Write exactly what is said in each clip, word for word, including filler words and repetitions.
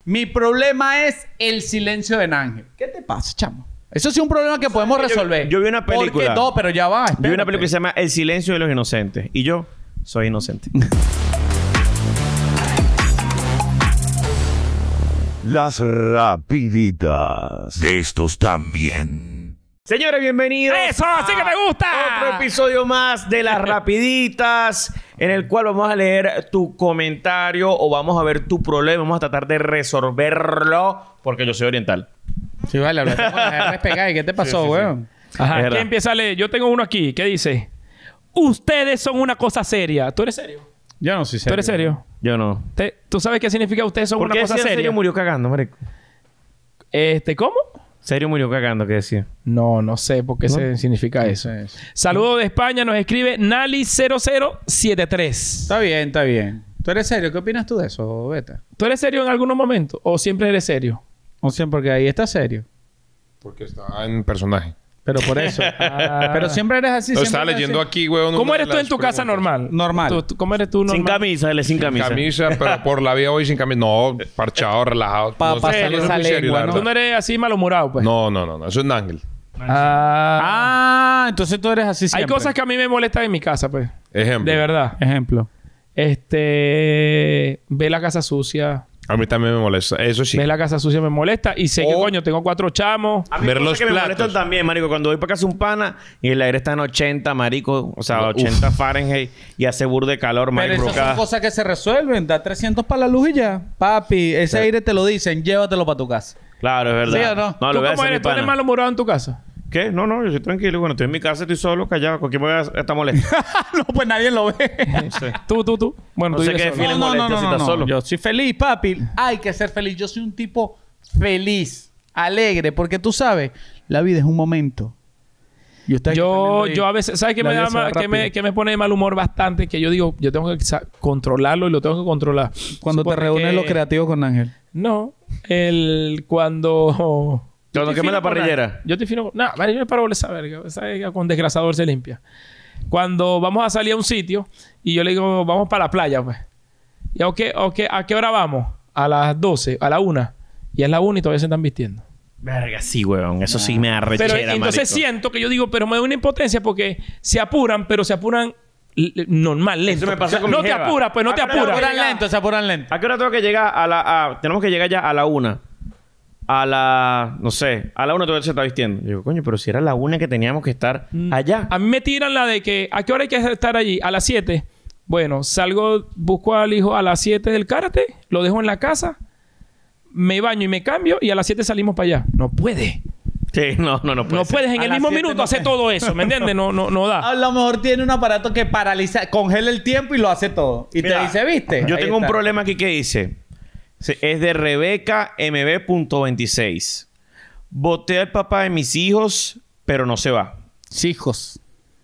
Mi problema es el silencio de Nángel. ¿Qué te pasa, chamo? Eso sí es un problema que podemos resolver. Yo, yo vi una película. Porque no, pero ya va. Espérate. Yo vi una película que se llama El silencio de los inocentes. Y yo soy inocente. Las rapiditas. De estos también. Señores, bienvenidos. ¡Eso! ¡Así que me gusta! Otro episodio más de Las Rapiditas, en el cual vamos a leer tu comentario o vamos a ver tu problema. Vamos a tratar de resolverlo, porque yo soy oriental. Sí, vale, hablaste con la R pegada. ¿Y qué te pasó, Sí, sí, sí. weón? Ajá. Es ¿Quién empieza a leer? Yo tengo uno aquí. ¿Qué dice? Ustedes son una cosa seria. ¿Tú eres serio? Yo no soy serio. ¿Tú eres serio? Yo no. Te- ¿Tú sabes qué significa ustedes son ¿Por una qué cosa decía seria? Serio murió cagando, marico? Este, ¿cómo? Serio murió cagando, ¿qué decía? No, no sé por qué ¿No? se significa eso. Sí, sí. Saludos de España. Nos escribe Nali cero cero siete tres. Está bien, está bien. ¿Tú eres serio? ¿Qué opinas tú de eso, Beta? ¿Tú eres serio en algunos momentos? ¿O siempre eres serio? O sea, porque ahí está serio. Porque estaba en personaje. Pero por eso. Ah. Pero siempre eres así. Lo siempre estaba eres leyendo así. aquí, weón. ¿Cómo una eres de tú en las tu casa preguntas. normal? Normal. ¿Tú- tú- ¿Cómo eres tú normal? Sin camisa, él es sin camisa. Camisa, pero por la vida hoy sin camisa. No, parchado, relajado. Pa- no, pasarle no, no, esa muy serio, lengua, la ¿no? Tú verdad. no eres así malhumorado, pues. No, no, no, no. Eso es Nángel. Ah. Ah, entonces tú eres así Hay siempre. cosas que a mí me molestan en mi casa, pues. Ejemplo. De verdad. Ejemplo. Este... Ve la casa sucia. A mí también me molesta. Eso sí. Ve la casa sucia me molesta. Y sé que, O- coño, tengo cuatro chamos. A mí Ver cosas los que me platos. molestan también, marico. Cuando voy para casa un pana y el aire está en ochenta, marico. O sea, ochenta Fahrenheit. Y hace burda de calor, Pero marico. esas son cada- cosas que se resuelven. Da trescientos para la luz y ya. Papi, ese aire te lo dicen. Llévatelo para tu casa. Claro, es verdad. ¿Sí o no? No, ¿Tú lo voy a cómo hacer mi eres? ¿Tú eres pana. malhumorado en tu casa? ¿Qué? No, no, yo soy tranquilo. Bueno, estoy en mi casa, estoy solo, callado. ¿Con quién voy a estar molesto? No, pues nadie lo ve. No sé. Tú, tú, tú. Bueno, No tú sé vives qué solo. define molestia si estás solo. Yo soy feliz, papi. Hay que ser feliz. Yo soy un tipo feliz, alegre, porque tú sabes, la vida es un momento. Y usted Yo, yo a veces... ¿Sabes qué La me, vida da se va ma- que me, rápido. que me pone de mal humor bastante? Que yo digo... Yo tengo que sa- controlarlo y lo tengo que controlar. Cuando te Supone reúnes que- los creativos con Ángel. No. El... Cuando... Cuando Yo queme la estoy fino con parrillera. Ángel. Yo estoy fino... No, vale, yo me paro esa verga. Esa verga con desgrasador se limpia. Cuando vamos a salir a un sitio y yo le digo, vamos para la playa, pues. ¿Y a qué, a qué, a qué hora vamos? A las doce, a la una. Y es la una y todavía se están vistiendo. Verga, sí, weón. Eso sí me arrechera, Pero entonces marico. siento que yo digo, pero me da una impotencia porque se apuran, pero se apuran l- l- normal, lento. Eso me pasó O sea, con no mi te jeva. apuras, pues no te Ah, pero Se apuras. apuran lento, se apuran lento. ¿A qué hora tengo que llegar a la... a- tenemos que llegar ya a la una. A la... No sé. A la una todavía se está vistiendo. Yo digo, coño, pero si era la una que teníamos que estar allá. A mí me tiran la de que, ¿a qué hora hay que estar allí? A las siete. Bueno, salgo, busco al hijo a las siete del karate, lo dejo en la casa, me baño y me cambio y a las siete salimos para allá. No puede. Sí, no, no, no puede No ser. puedes en A el las mismo siete minuto no hacer se- todo eso, ¿me entiendes? No, no, no da. A lo mejor tiene un aparato que paraliza, congela el tiempo y lo hace todo. Y Mira, te dice, ¿viste? Yo Ahí tengo un está. problema aquí que dice... Se- Es de Rebeca M B punto veintiséis. Boté al papá de mis hijos, pero no se va. Hijos.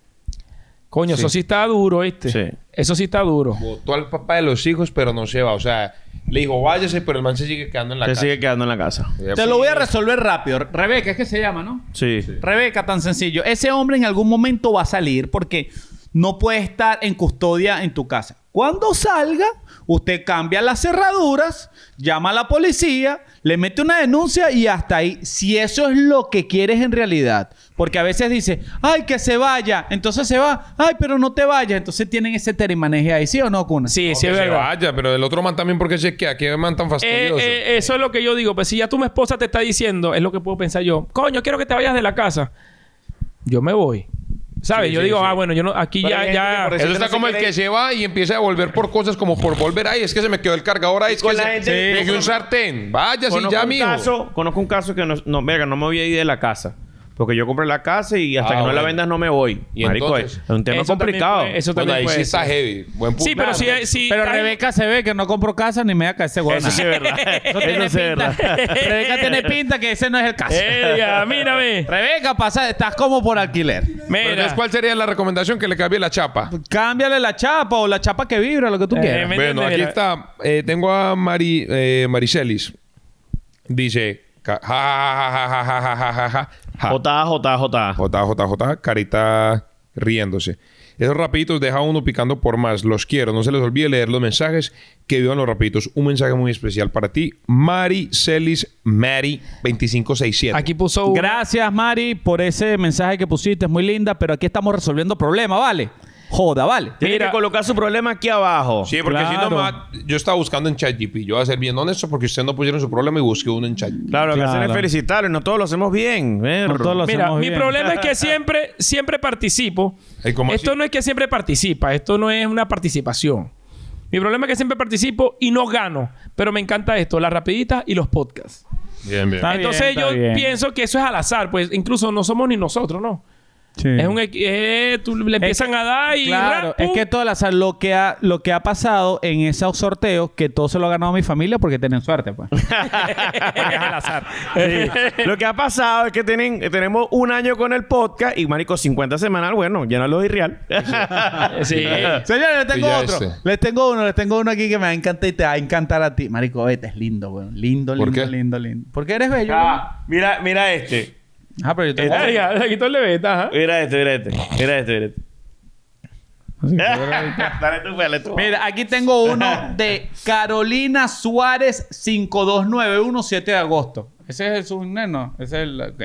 Coño, eso sí está duro, ¿viste? Sí. Eso sí está duro. Votó al papá de los hijos, pero no se va. O sea, le dijo, váyase, pero el man se sigue quedando en la Se casa. sigue quedando en la casa. Te lo voy a resolver rápido. Rebeca, es que se llama, ¿no? Sí. Rebeca, tan sencillo. Ese hombre en algún momento va a salir porque no puede estar en custodia en tu casa. Cuando salga, usted cambia las cerraduras, llama a la policía, le mete una denuncia y hasta ahí. Si eso es lo que quieres en realidad. Porque a veces dice, ay, que se vaya. Entonces se va. Ay, pero no te vayas. Entonces tienen ese terimaneje ahí. ¿Sí o no, Cuna? Sí, No, sí que es se verdad. vaya, pero el otro man también, ¿por qué se queda? ¿Qué man tan Eh, fastidioso? eh, eso es lo que yo digo. Pues si ya tu mi esposa te está diciendo, es lo que puedo pensar yo. Coño, quiero que te vayas de la casa. Yo me voy. ¿Sabes? Sí, yo sí, digo, sí. ah, bueno, yo no... Aquí Pero ya... hay gente ya... que por Eso no está se como el quiere que ir. se va y empieza a volver por cosas como por volver. Ay, es que se me quedó el cargador. Ay, es Con que la se... gente- dejé Sí, un con- sartén. Vaya, sí, Conozco ya, un mijo. caso, conozco un caso que no, no, verga, no me voy a ir de la casa. Porque yo compré la casa y hasta Ah, que no la bueno. vendas no me voy. ¿Y Marico, entonces? es un tema Eso también complicado. puede- eso Bueno, también ahí puede sí está ser. heavy. Buen punto. Sí, pero si... si Pero está- Rebeca se ve que no compró casa ni me da ese huevo. Eso sí es verdad. Eso sí es verdad. Rebeca tiene pinta que ese no es el caso. Erga, mírame. Rebeca, pasa, estás como por alquiler. Pero Mira. entonces, ¿cuál sería la recomendación? Que le cambie la chapa. Cámbiale la chapa o la chapa que vibra, lo que tú Eh, quieras. me- Bueno, aquí mira. está. Eh, tengo a Mari, eh, Maricelis. Dice... ca- Ja, ja, ja, ja, ja, ja, ja, ja, ja. J, J, J. J, J, J, carita riéndose. Esos rapiditos deja a uno picando por más. Los quiero. No se les olvide leer los mensajes. Que vivan los rapiditos. Un mensaje muy especial para ti. Mari Celis Mari veinticinco sesenta y siete. Aquí puso una- Gracias, Mari, por ese mensaje que pusiste. Es muy linda, pero aquí estamos resolviendo problemas, ¿vale? Joda, ¿vale? Tiene Mira. que colocar su problema aquí abajo. Sí, porque si no, Claro. ma- yo estaba buscando en ChatGPT. Yo voy a ser bien honesto porque ustedes no pusieron su problema y busqué uno en Chat. Claro, lo que hacen es Claro. felicitarlo. No todos lo hacemos bien. eh. No todos lo Mira, hacemos mi bien. problema es que siempre, siempre participo. Ey, ¿cómo Esto así? no es que siempre participa. Esto no es una participación. Mi problema es que siempre participo y no gano. Pero me encanta esto, las rapiditas y los podcasts. Bien, bien. Está bien, Entonces está yo bien. pienso que eso es al azar. Pues incluso no somos ni nosotros, ¿no? Sí. Es un... equi- eh, tú le empiezan a dar y... Claro, rap, es pum. que todo el azar, lo que ha, lo que ha pasado en esos sorteos, que todo se lo ha ganado mi familia porque tienen suerte, pues. Porque es al azar. Sí. Lo que ha pasado es que tienen, tenemos un año con el podcast y, marico, cincuenta semanal. Bueno, llénalo de irreal. Sí. Señores, les tengo Ya otro. este. Les tengo uno, les tengo uno aquí que me va a encantar y te va a encantar a ti. Marico, vete, es lindo, weón. Lindo, ¿Por lindo, qué? lindo, lindo. Porque eres bello. Ah, mira, mira este. weón. Ah, pero yo tengo... Verga, le quitó el leveta, ajá. Mira este, mira este. Mira este, mira este. Dale tú, dale tú. Mira, aquí tengo uno de Carolina Suárez cinco dos nueve uno siete de agosto. Ese es su... No, ese es el... ok.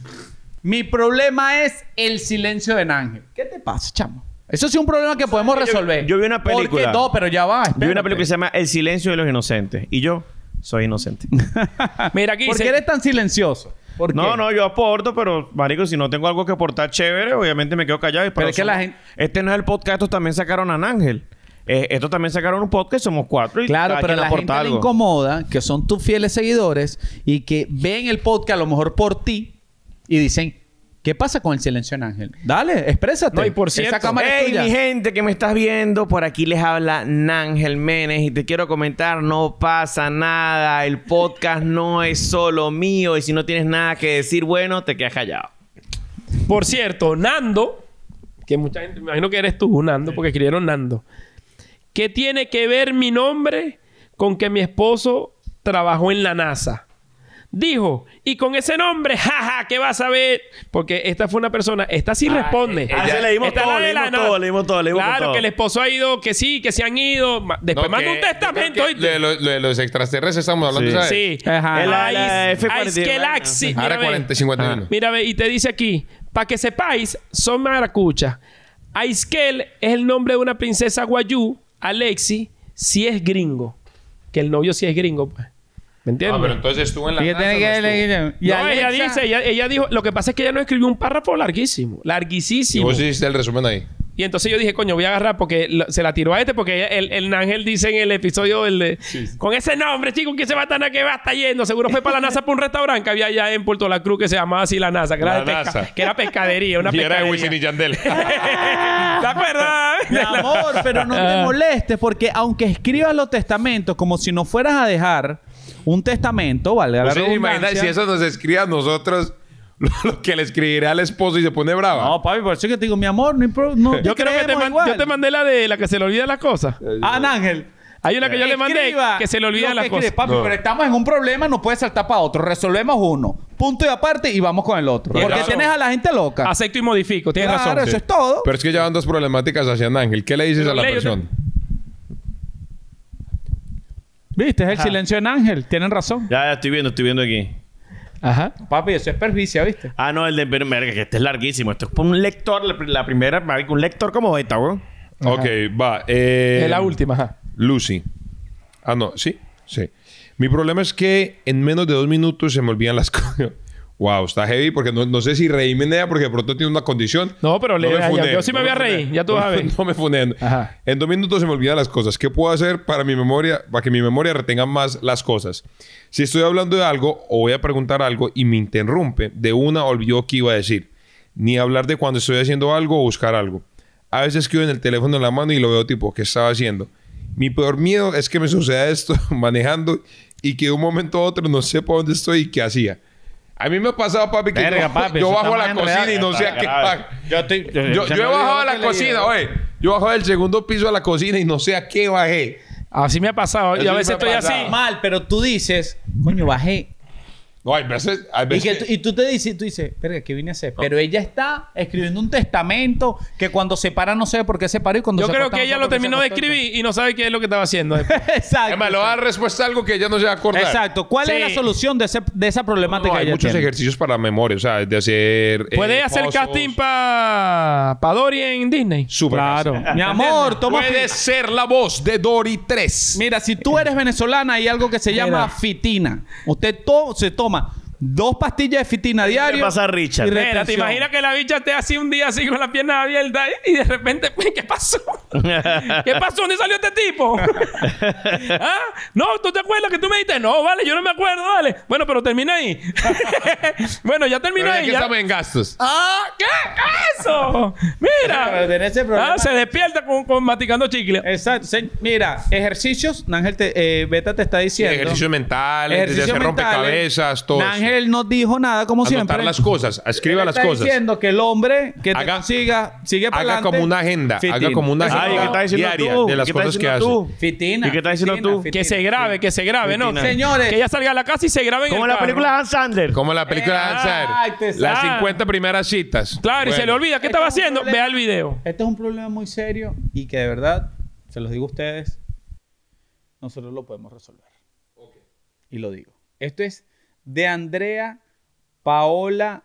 Mi problema es el silencio de Ángel. ¿Qué te pasa, chamo? Eso sí es un problema que podemos Yo- resolver. yo vi una ¿Por qué? película. No, pero ya va. Vi una espérate. película que se llama El silencio de los inocentes. Y yo soy inocente. Mira aquí ¿Por dice... qué eres tan silencioso? ¿Por No, qué? no, yo aporto, pero, marico, si no tengo algo que aportar chévere, obviamente me quedo callado. Y Pero es que la somos- gente- Este no es el podcast, estos también sacaron a Ángel. Eh, estos también sacaron un podcast, somos cuatro y Claro, cada pero a quien la aporta gente le algo. incomoda que son tus fieles seguidores y que ven el podcast a lo mejor por ti y dicen, ¿qué pasa con el silencio en Ángel? Dale, exprésate. No, y por Esa cierto- cámara es Hey, tuya. mi gente que me estás viendo, por aquí les habla Nángel Menes y te quiero comentar, no pasa nada, el podcast no es solo mío y si no tienes nada que decir, bueno, te quedas callado. Por cierto, Nando, que mucha gente, me imagino que eres tú, Nando, porque escribieron Nando. ¿Qué tiene que ver mi nombre con que mi esposo trabajó en la NASA? Dijo, y con ese nombre, jaja, ¿qué vas a ver? Porque esta fue una persona, esta sí responde. ah, sí, leímos Esta es todo, la de la leímos NASA. todo, leímos todo, leímos Claro, todo. que el esposo ha ido, que sí, que se han ido. Ma- Después No, manda que- un testamento. yo creo que ¿oíste? de, lo- lo de los extraterrestres estamos hablando, Sí. ¿sabes? Sí. Ajá. El- la- Ais- la F cuarenta y uno. Ais Galaxy. Mira, Ahora ve. cuarenta, cincuenta y uno. Mira, ve, y te dice aquí, para que sepáis, son maracuchas. Aiskel es el nombre de una princesa guayú. Alexi sí es gringo. Que el novio sí es gringo, pues. ¿Me entiendes? Ah, pero entonces estuvo en la ¿Y qué NASA, tiene ¿no que estuvo? ver? Y no, ella Alexa- dice, ella, ella dijo, lo que pasa es que ella no escribió un párrafo larguísimo, Y larguísimo. vos hiciste el resumen ahí. Y entonces yo dije, coño, voy a agarrar porque lo- se la tiró a este, porque ella- el, el Ángel dice en el episodio, el de, con ese nombre, chico, que se va a estar que va a estar yendo. Seguro fue para la NASA por un restaurante que había allá en Puerto La Cruz que se llamaba así la NASA, que, era, La de pesca- NASA. que era pescadería, una Y era de pescadería. Wisin y Yandel. ¿Te acuerdas? Mi amor, pero no te molestes porque aunque escribas los testamentos como si no fueras a dejar un testamento, valga la ¿Usted se imagina redundancia. si eso nos escribe a nosotros lo, lo que le escribirá al esposo y se pone brava? No, papi, por eso es que te digo, mi amor, no, hay pro- no Yo creo que te, creemos man- igual. yo te mandé la de la que se le olvida las cosas. Ah, Ángel. Hay una que yo le mandé Escriba que se le olvida lo las que cosas. escribe. Papi, No. pero estamos en un problema, no puedes saltar para otro. Resolvemos uno. Punto y aparte y vamos con el otro. Tienes Porque razón. tienes a la gente loca. Acepto y modifico, tienes Claro, razón. eso es todo. Pero es que ya van dos problemáticas hacia Ángel. ¿Qué le dices Pero a la Leo, yo te- persona? ¿Viste? Es el silencio en Ángel. Tienen razón. Ya, ya estoy viendo, estoy viendo aquí. Ajá. Papi, eso es pervicia, ¿viste? Ah, no, el de verga, que este es larguísimo. Esto es por un lector, la, la primera, marico, un lector como esta, weón. Ok, va. Eh, Es la última, ajá. Lucy. Ah, no. ¿Sí? Sí. Mi problema es que en menos de dos minutos se me olvidan las cosas. Wow, está heavy porque no, no sé si reírme en ella porque de pronto tiene una condición. No, pero le- me ya- funen, yo sí me voy a funen. reír, ya tú vas a ver. No me funen. Ajá. En dos minutos se me olvidan las cosas. ¿Qué puedo hacer para mi memoria, para que mi memoria retenga más las cosas? Si estoy hablando de algo o voy a preguntar algo y me interrumpe, de una olvido qué iba a decir. Ni hablar de cuando estoy haciendo algo o buscar algo. A veces quedo en el teléfono en la mano y lo veo tipo, ¿qué estaba haciendo? Mi peor miedo es que me suceda esto manejando y que de un momento a otro no sepa dónde estoy y qué hacía. A mí me ha pasado, papi, que Verga, yo, papi, yo eso bajo a está la más cocina enredado. y no sé a qué... grave. Yo estoy... Yo, yo he bajado a la cocina, oye. Yo bajo del segundo piso a la cocina y no sé a qué bajé. Así me ha pasado. Y Eso a sí veces me ha estoy pasado. así. Mal, pero tú dices... Coño, bajé... No, hay veces... Hay Y, veces que tú, y tú te dices, tú dices, verga, ¿qué vine a hacer? Pero ella está escribiendo un testamento que cuando se para no sabe por qué se paró y cuando Yo se creo acuesta que no ella sabe lo por qué se terminó de acostó. escribir y no sabe qué es lo que estaba haciendo. Exacto. Además, le va a dar respuesta a algo que ella no se va a acordar. Exacto. ¿Cuál Sí. es la solución de, ese, de esa problemática No, que hay ella muchos tiene? ejercicios para la memoria. O sea, de hacer... eh, ¿Puede hacer pozos. casting para pa Dory en Disney? Súper Claro. fácil. Mi amor, toma... Puedes ser la voz de Dory tres. Mira, si tú eres venezolana, hay algo que se llama Mira. fitina. Usted to se toma dos pastillas de fitina diario. le pasa a Richard? y Mira, ¿te retención. imaginas que la bicha esté así un día así con las piernas abiertas y de repente, ¿qué pasó? ¿Qué pasó? ¿Dónde salió este tipo? ¿Ah? No, ¿tú te acuerdas que tú me dijiste? No, vale, yo no me acuerdo, vale. Bueno, pero termina ahí. Bueno, ya terminó Pero ya ahí. que ya. estamos en gastos. ¡Ah! ¿Qué? ¿Qué es eso? Mira. Pero tiene ese problema. Ah, se despierta con, con masticando chicle. Exacto. Se- Mira, ejercicios. Nángel, te, eh, Beta te está Sí, diciendo. ejercicios mentales, desde Ejercicios hacer mentales. rompecabezas, todo eso. Nángel no dijo nada, como Anotar siempre. las cosas, escriba Él las está cosas. diciendo que el hombre que te Haga- consiga sigue para Haga adelante. como una agenda, Fitina. haga como una Eso Ay, agenda ¿qué estás diciendo diaria tú? de las ¿Qué estás cosas que hace. diciendo tú? Fitina. ¿Y qué estás diciendo fitina, tú? fitina. Que se grabe, que se grabe, ¿no? Fitina. Señores. Que ella salga a la casa y se grabe en Como el en la carro. película de Hans Sandler. Como la película de Exacto, Ansar. Las exacto. cincuenta primeras citas. Claro, y se le Bueno. olvida qué Este estaba es un haciendo. problema- Vea el video. Este es un problema muy serio y que de verdad, se los digo a ustedes, nosotros lo podemos resolver. Y lo digo. Esto es de Andrea Paola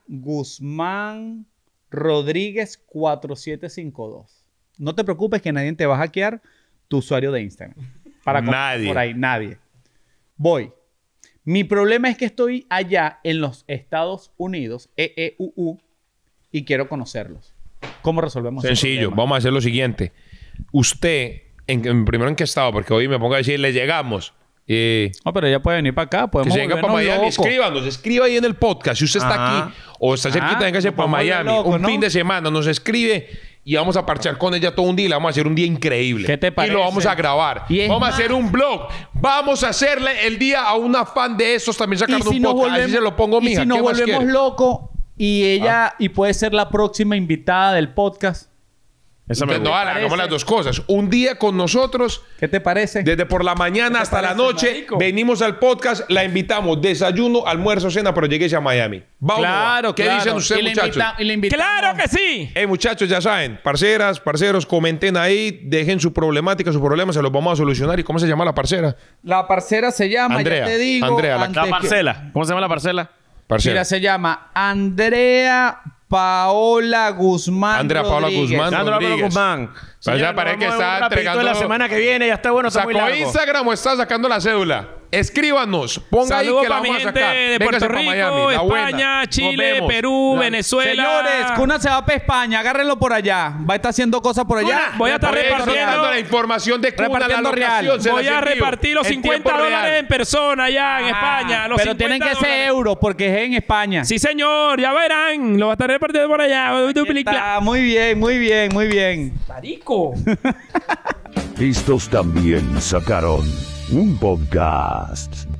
Guzmán Rodríguez cuatro siete cinco dos. No te preocupes que nadie te va a hackear tu usuario de Instagram. Para com- Nadie. Por ahí, nadie. Voy. Mi problema es que estoy allá en los Estados Unidos, E E U U, y quiero conocerlos. ¿Cómo resolvemos ese Sencillo, problema? vamos a hacer lo siguiente. Usted, en, en- primero en qué estado, porque hoy me pongo a decir, le llegamos. Eh, No, pero ella puede venir para acá. que Podemos se venga para volvernos Miami, locos. escríbanos, escriba ahí en el podcast. Si usted está Ajá. aquí o está cerquita, Ah, véngase nos para podemos volver Miami. locos, un ¿no? fin de semana, nos escribe y vamos a parchar con ella todo un día. y le Vamos a hacer un día increíble. ¿Qué te Y parece? lo vamos a grabar. Y es Vamos más- a hacer un blog. Vamos a hacerle el día a una fan de estos también Y sacando si un nos podcast. volvemos, Así se lo pongo, y mija. si nos ¿Qué más volvemos quiere? locos y ella y puede ser la próxima invitada del podcast. Eso me Entonces, no, gusta. vale, hagamos parece? las dos cosas. Un día con nosotros, ¿Qué te parece? desde por la mañana te hasta la parece, noche, marico? venimos al podcast, la invitamos, desayuno, almuerzo, cena, pero lleguese a Miami. ¿Va o no va? Claro, ¿Qué claro. dicen ustedes, Y le muchachos? invita- y le invitamos- ¡Claro que sí! Hey, muchachos, ya saben, parceras, parceros, comenten ahí, dejen su problemática, su problema, se los vamos a solucionar. ¿Y cómo se llama la parcera? La parcera se llama, Andrea, ya te digo. Andrea, la- antes La que- parcela. ¿Cómo se llama la parcela? Parcera. Mira, se llama Andrea Paola Guzmán. Andrea Paola Rodríguez. Guzmán. Sandra Pablo Rodríguez. Guzmán. Pues ya Señor, parece que nos vamos a está ver un rapidito entregando- de la semana que viene. Ya está bueno, está muy ¿Sacó largo. Instagram o está sacando la cédula? Escríbanos, ponga ahí Saludos que la para mi vamos a gente sacar. de Véngase Puerto pa' Rico, Miami, la buena. España, Nos Chile, vemos. Perú, La- Venezuela. Señores, Cuna se va para España. Agárrenlo por allá. Va a estar haciendo cosas por allá. Voy a estar Por ahí repartiendo- soltando la información de Cuna, la Repartiendo locación, real. se Voy las a envío repartir los en cincuenta tiempo dólares real. en persona allá en Ah, España. Los pero tienen que cincuenta ser dólares. euros porque es en España. Sí, señor. Ya verán. Lo va a estar repartiendo por allá. Está muy bien, muy bien, muy bien. Marico. Estos también sacaron un podcast